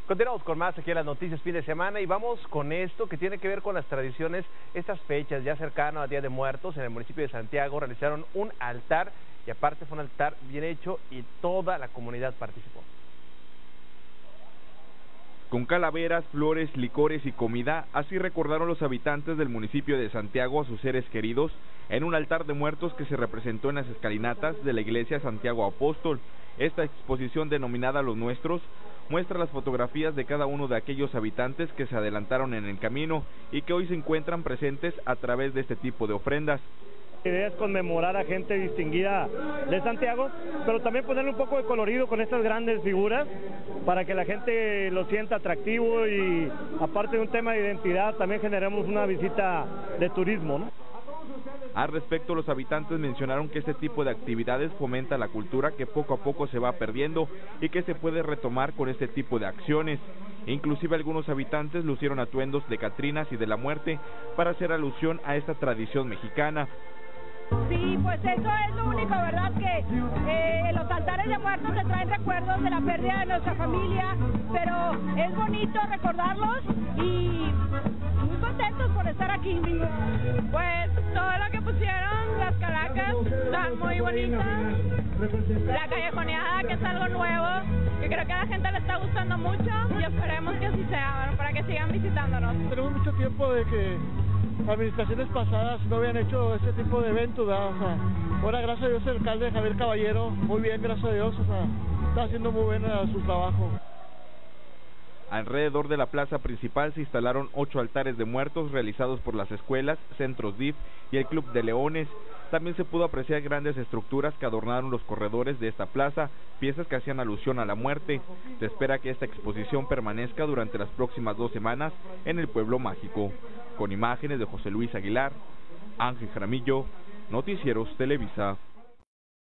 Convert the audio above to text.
Continuamos con más aquí en las noticias fin de semana y vamos con esto que tiene que ver con las tradiciones. Estas fechas ya cercanas a Día de Muertos en el municipio de Santiago realizaron un altar y aparte fue un altar bien hecho y toda la comunidad participó. Con calaveras, flores, licores y comida, así recordaron los habitantes del municipio de Santiago a sus seres queridos en un altar de muertos que se representó en las escalinatas de la iglesia Santiago Apóstol. Esta exposición denominada Los Nuestros muestra las fotografías de cada uno de aquellos habitantes que se adelantaron en el camino y que hoy se encuentran presentes a través de este tipo de ofrendas. La idea es conmemorar a gente distinguida de Santiago, pero también ponerle un poco de colorido con estas grandes figuras para que la gente lo sienta atractivo y aparte de un tema de identidad también generemos una visita de turismo, ¿no? Al respecto, los habitantes mencionaron que este tipo de actividades fomenta la cultura que poco a poco se va perdiendo y que se puede retomar con este tipo de acciones. Inclusive algunos habitantes lucieron atuendos de catrinas y de la muerte para hacer alusión a esta tradición mexicana. Sí, pues eso es lo único, ¿verdad? Que los altares de muertos te traen recuerdos de la pérdida de nuestra familia, pero es bonito recordarlos y muy contentos por estar aquí. Pues todo lo que pusieron, las calacas, están muy bonitas. La callejoneada, que es algo nuevo, que creo que a la gente le está gustando mucho y esperemos que así sea, bueno, para que sigan visitándonos. Tenemos mucho tiempo de que administraciones pasadas no habían hecho este tipo de eventos, ¿verdad? O sea, ahora gracias a Dios el alcalde Javier Caballero, muy bien, gracias a Dios, o sea, está haciendo muy bien su trabajo. Alrededor de la plaza principal se instalaron 8 altares de muertos realizados por las escuelas, centros DIF y el Club de Leones. También se pudo apreciar grandes estructuras que adornaron los corredores de esta plaza, piezas que hacían alusión a la muerte. Se espera que esta exposición permanezca durante las próximas 2 semanas en el Pueblo Mágico. Con imágenes de José Luis Aguilar, Ángel Jaramillo, Noticieros Televisa.